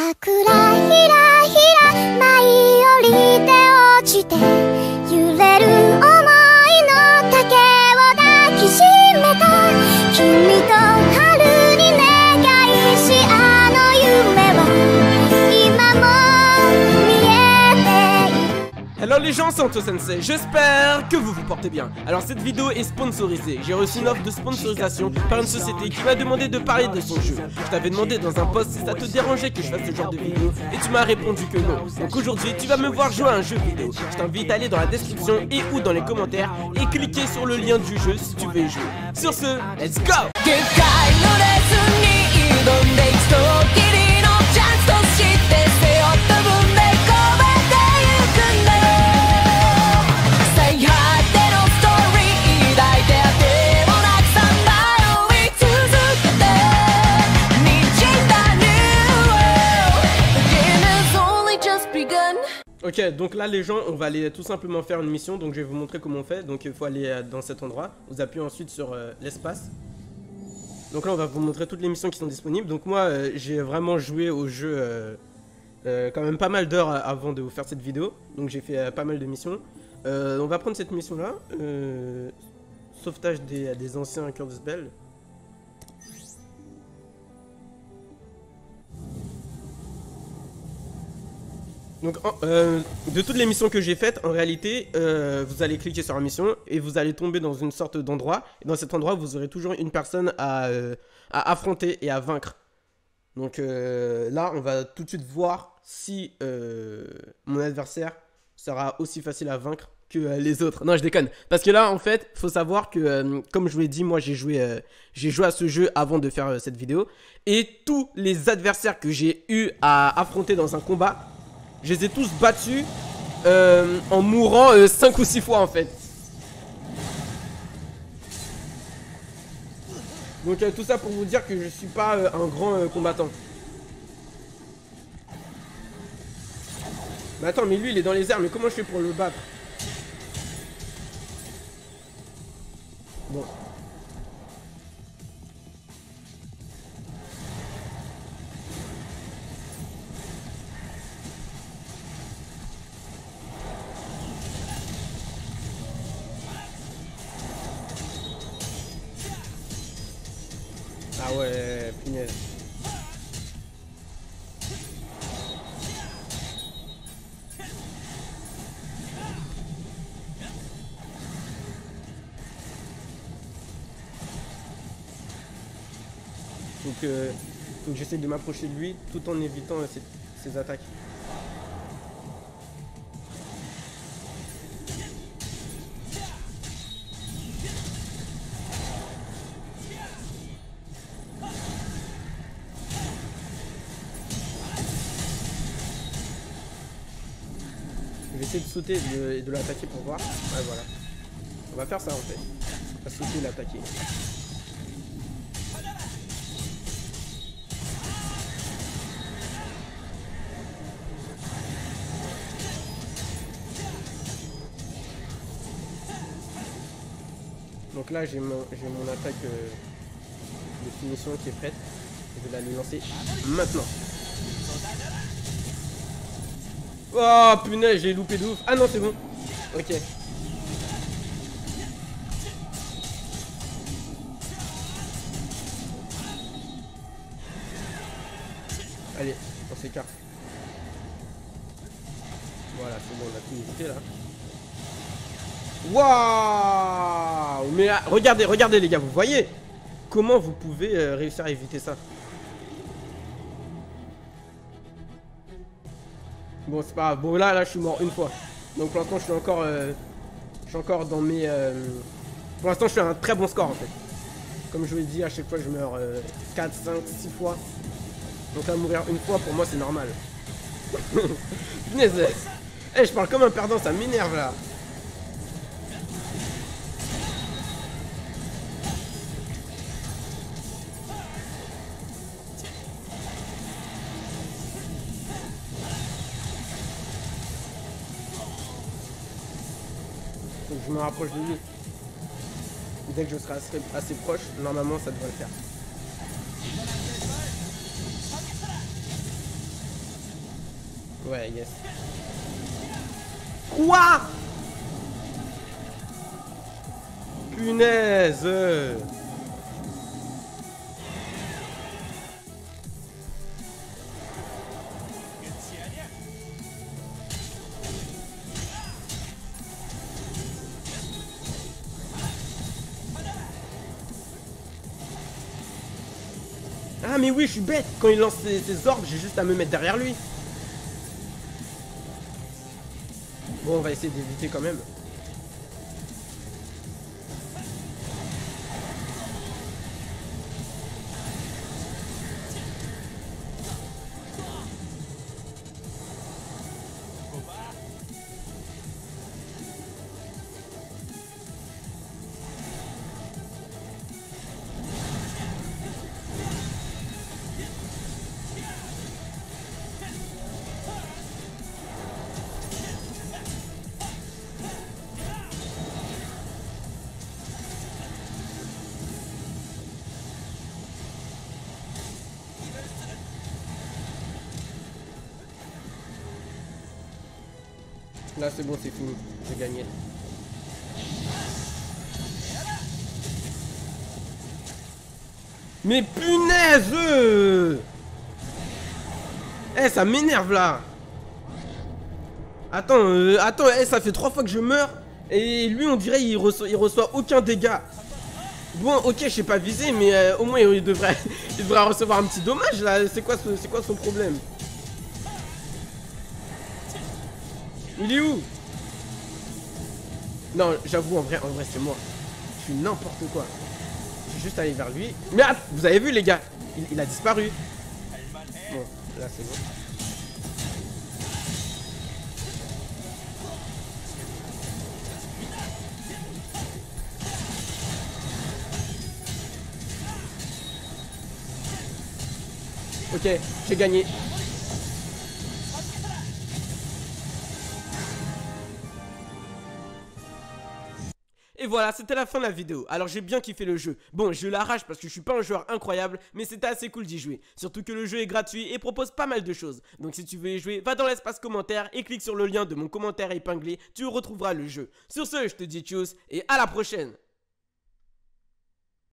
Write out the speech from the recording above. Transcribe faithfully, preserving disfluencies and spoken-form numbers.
桜ひらひら舞い降りて落ちて揺れる想いの竹を抱きしめた君と春に願いしあの夢は今も見えている。 Hello les gens, c'est Anto Sensei, j'espère que vous vous portez bien. Alors cette vidéo est sponsorisée, j'ai reçu une offre de sponsorisation par une société qui m'a demandé de parler de son jeu. Je t'avais demandé dans un post si ça te dérangeait que je fasse ce genre de vidéo et tu m'as répondu que non. Donc aujourd'hui tu vas me voir jouer à un jeu vidéo. Je t'invite à aller dans la description et ou dans les commentaires et cliquer sur le lien du jeu si tu veux y jouer. Sur ce, let's go! Ok, donc là les gens, on va aller tout simplement faire une mission. Donc je vais vous montrer comment on fait. Donc il faut aller euh, dans cet endroit. Vous appuyez ensuite sur euh, l'espace. Donc là on va vous montrer toutes les missions qui sont disponibles. Donc moi euh, j'ai vraiment joué au jeu euh, euh, quand même pas mal d'heures avant de vous faire cette vidéo. Donc j'ai fait euh, pas mal de missions. euh, On va prendre cette mission là, euh, sauvetage des, des anciens cœurs de spell. Donc euh, de toutes les missions que j'ai faites, en réalité, euh, vous allez cliquer sur la mission et vous allez tomber dans une sorte d'endroit. Et dans cet endroit, vous aurez toujours une personne à, euh, à affronter et à vaincre. Donc euh, là, on va tout de suite voir si euh, mon adversaire sera aussi facile à vaincre que euh, les autres. Non, je déconne. Parce que là, en fait, il faut savoir que, euh, comme je vous l'ai dit, moi, j'ai joué, euh, j'ai joué à ce jeu avant de faire euh, cette vidéo. Et tous les adversaires que j'ai eu à affronter dans un combat, je les ai tous battus euh, en mourant euh, cinq ou six fois en fait. Donc euh, tout ça pour vous dire que je suis pas euh, un grand euh, combattant. Mais attends, mais lui il est dans les airs, mais comment je fais pour le battre? Bon. Ah ouais, punaise. Donc, euh, faut que j'essaie de m'approcher de lui tout en évitant euh, ses, ses attaques. Je vais essayer de sauter et de, de l'attaquer pour voir. Ouais, voilà. On va faire ça en fait. On va sauter et l'attaquer. Donc là, j'ai mon, mon attaque euh, de finition qui est prête. Je vais la lui lancer maintenant. Oh punaise, j'ai loupé de ouf. Ah non, c'est bon. Ok. Allez, on s'écarte. Voilà, c'est bon, on a tout évité là. Waouh! Mais ah, regardez, regardez les gars, vous voyez comment vous pouvez euh, réussir à éviter ça? Bon, c'est pas grave. Bon, là, là, je suis mort une fois. Donc, pour l'instant, je suis encore... Euh, je suis encore dans mes... Euh, pour l'instant, je fais un très bon score, en fait. Comme je vous l'ai dit, à chaque fois, je meurs euh, quatre, cinq, six fois. Donc, là, mourir une fois, pour moi, c'est normal. Punaise. Eh, hey, je parle comme un perdant, ça m'énerve, là. Donc je me rapproche de lui. Dès que je serai assez, assez proche, normalement ça devrait le faire. Ouais, yes. Quoi? Punaise. Ah mais oui, je suis bête. Quand il lance ses, ses orbes, j'ai juste à me mettre derrière lui. Bon, on va essayer d'éviter quand même. Là c'est bon, c'est fini, j'ai gagné. Mais punaise! Eh, ça m'énerve là. Attends, euh, attends, eh, ça fait trois fois que je meurs. Et lui on dirait il reçoit, il reçoit aucun dégât. Bon, ok, je sais pas viser, mais euh, au moins il devrait, il devrait recevoir un petit dommage là. C'est quoi, c'est quoi son problème? Il est où? Non, j'avoue, en vrai, en vrai, c'est moi. Je suis n'importe quoi. Je suis juste allé vers lui. Mais ah, vous avez vu, les gars, il, il a disparu. Bon, là, c'est bon. Ok, j'ai gagné. Et voilà, c'était la fin de la vidéo. Alors j'ai bien kiffé le jeu. Bon, je l'arrache parce que je suis pas un joueur incroyable, mais c'était assez cool d'y jouer. Surtout que le jeu est gratuit et propose pas mal de choses. Donc si tu veux y jouer, va dans l'espace commentaire et clique sur le lien de mon commentaire épinglé, tu retrouveras le jeu. Sur ce, je te dis tchuss et à la prochaine.